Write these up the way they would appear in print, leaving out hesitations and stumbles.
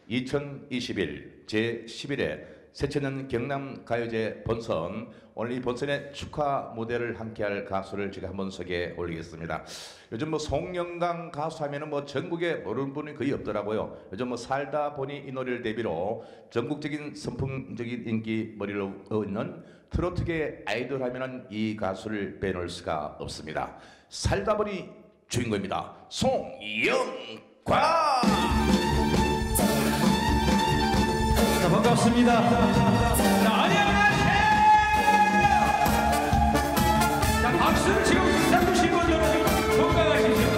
2021 제11회 새천년 경남가요제 본선, 오늘 이 본선의 축하 무대를 함께할 가수를 제가 한번 소개해 올리겠습니다. 요즘 송영광 가수 하면은 전국에 모르는 분이 거의 없더라고요. 요즘 살다 보니 이 노래를 대비로 전국적인 선풍적인 인기머리를 얻는 트로트계 아이돌 하면은 이 가수를 빼놓을 수가 없습니다. 살다 보니 주인공입니다. 송영광! 자, 반갑습니다. 자, 안녕하세요. 자, 박수를 지금 잡으신 분 여러분 건강하시죠?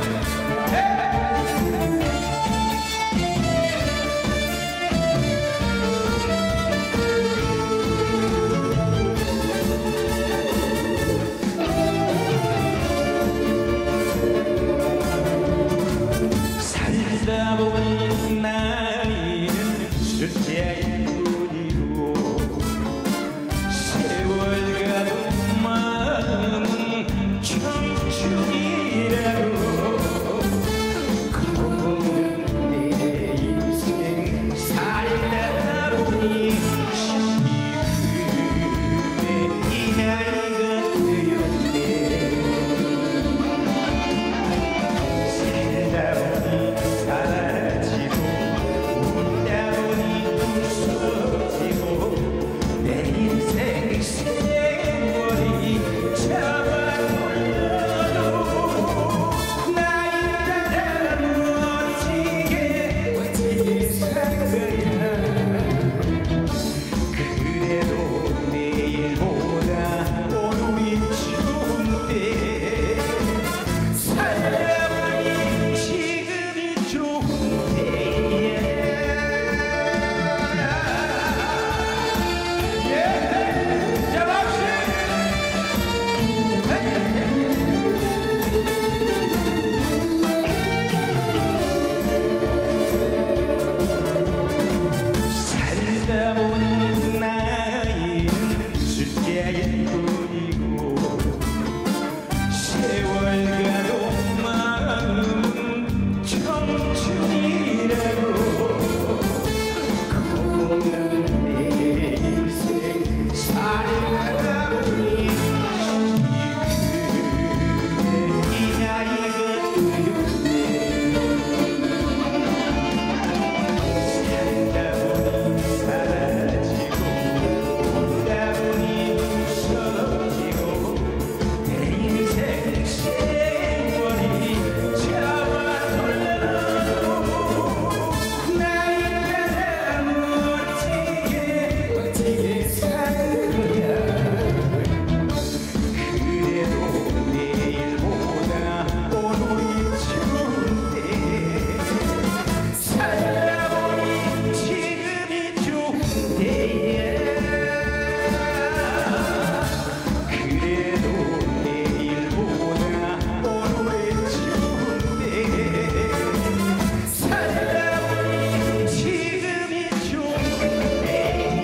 살다 보니 나이는 숫자인 뿐이고 세월 가도 마음은 청춘이라고 거는 내 인생 살다 보니 이 나이가 되었네. 살다 보니 사라지고 웃다 보니 웃어지고 내 인생 세월이 잡아 돌려도 나이 따라 어떻게 살 거야. 그래도 내일보다 오늘이 좋은데 살다 보니 지금이 좋은데. 자, 박수! 살다 보는 나이는 숫자일 뿐이고 세월 가도 마음은 청춘이라고 거는 내 인생 살다 보니 이 나이가 되었네. 살다 보니 사라지고 웃다 보니 웃어지고 내 인생 세월이 잡아 돌려도 나이 따라 어떻게 살 거야. 그래도 내일보다 오늘이 좋은데 살다 보니 지금이 좋은데. 그래도 내일보다 오늘이 좋은데 살다 보니 지금이 좋은데.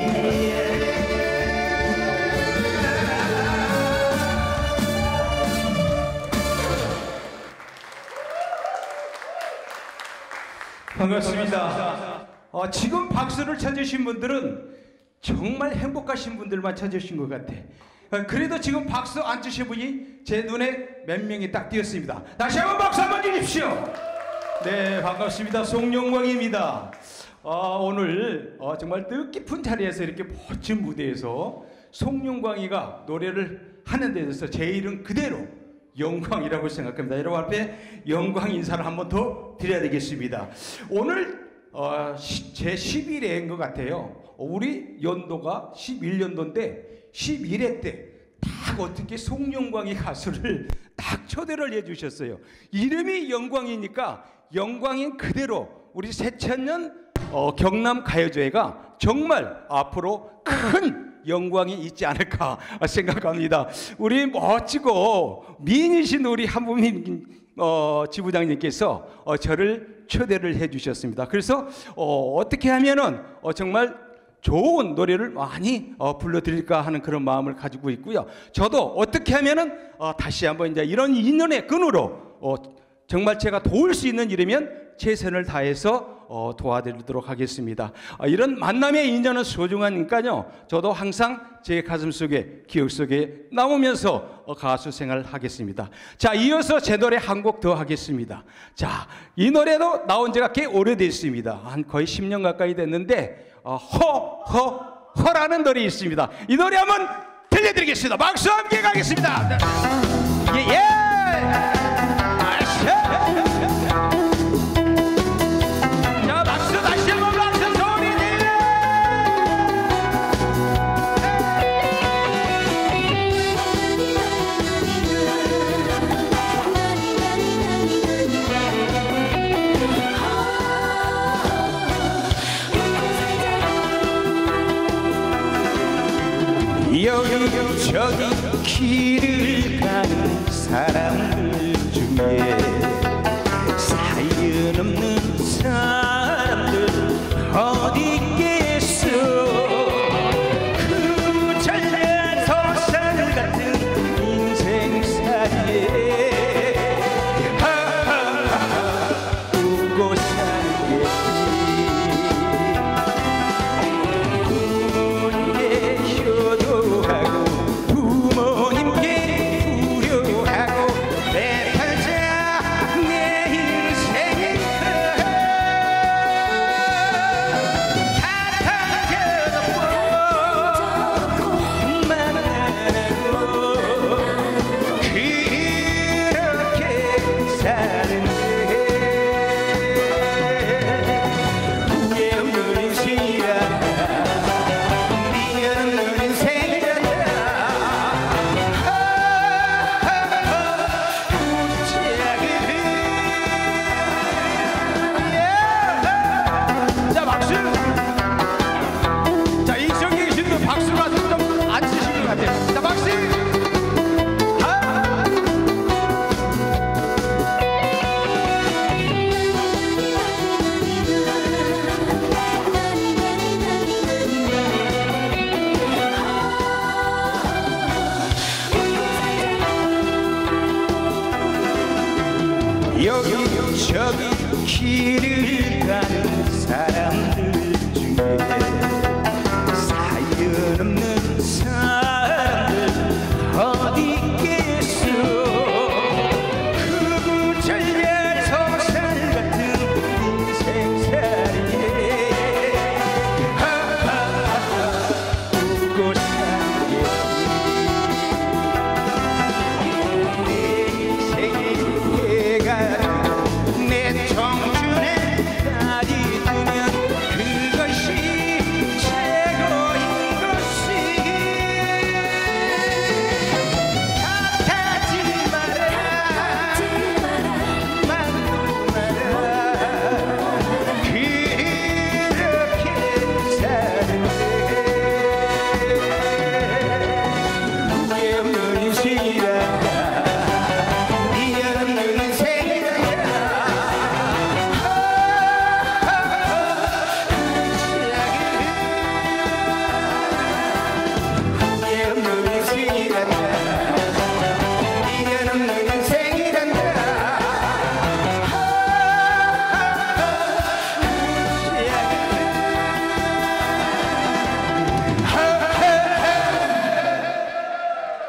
반갑습니다. 지금 박수를 쳐주신 분들은 정말 행복하신 분들만 쳐주신 것 같아. 그래도 지금 박수 안 주신 분이 제 눈에 몇 명이 딱 띄었습니다. 다시 한번 박수 한번 주십시오. 네, 반갑습니다. 송영광입니다. 오늘 정말 뜻깊은 자리에서 이렇게 멋진 무대에서 송영광이가 노래를 하는 데 있어서 제 이름 그대로 영광이라고 생각합니다. 여러분 앞에 영광 인사를 한번 더 드려야 되겠습니다. 오늘 제 11회인 것 같아요. 우리 연도가 11년도인데 11회 때 딱 어떻게 송영광이 가수를 딱 초대를 해주셨어요. 이름이 영광이니까 영광인 그대로 우리 새천년 경남가요제가 정말 앞으로 큰 영광이 있지 않을까 생각합니다. 우리 멋지고 미인이신 우리 한부민 지부장님께서 저를 초대를 해주셨습니다. 그래서 어떻게 하면은 정말 좋은 노래를 많이 불러드릴까 하는 그런 마음을 가지고 있고요. 저도 어떻게 하면은 다시 한번 이제 이런 인연의 끈으로 정말 제가 도울 수 있는 일이면 최선을 다해서 도와드리도록 하겠습니다. 이런 만남의 인연은 소중하니까요. 저도 항상 제 가슴 속에, 기억 속에 남으면서 가수 생활을 하겠습니다. 자, 이어서 제 노래 한 곡 더 하겠습니다. 자, 이 노래도 나온 지가 꽤 오래됐습니다. 한 거의 10년 가까이 됐는데 허라는 노래 있습니다. 이 노래 한번 들려드리겠습니다. 박수 함께 가겠습니다. 예. 자, 박수 다시 한번 박수 소리 질러. 여기저기 길을 가는 사람들 중에 사연 없는 사람들 어디